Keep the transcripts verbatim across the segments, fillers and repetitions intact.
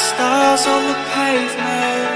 stars on the pavement,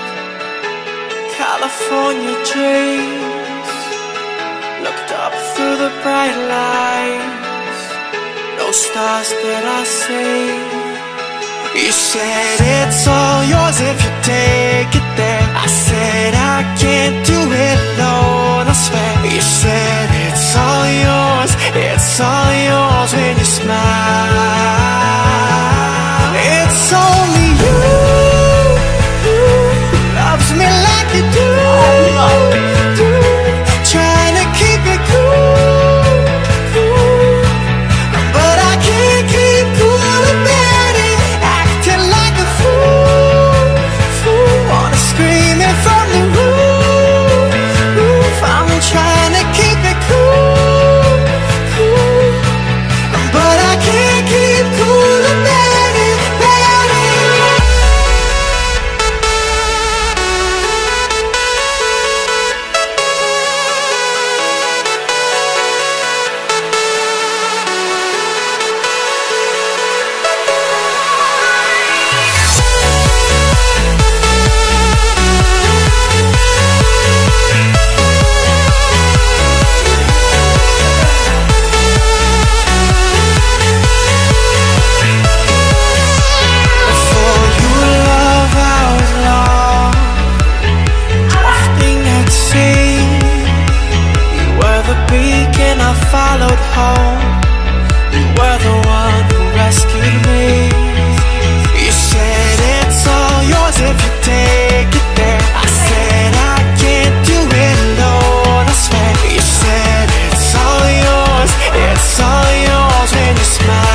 California dreams. Looked up through the bright lights, no stars that I see. You said it's all yours if you take it there. I said I can't do it alone, I swear. You said it's all yours, it's all yours when you smile. It's only you who loves me like you do, do. Trying to keep it cool, cool. But I can't keep cool about it. Acting like a fool, fool. Wanna scream it from the roof, roof. I'm trying to keep it cool, cool. But I can't keep cool about it, about it. Before you love, I was lost, drifting at sea. You were the beacon I followed home. You were the one who rescued me. You said it's all yours if you take it there. I said I can't do it alone, I swear. You said it's all yours, it's all yours when you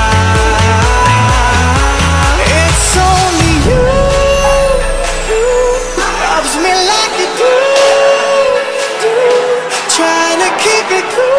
smile. It's only you who loves me like you do, do. Trying to keep it cool.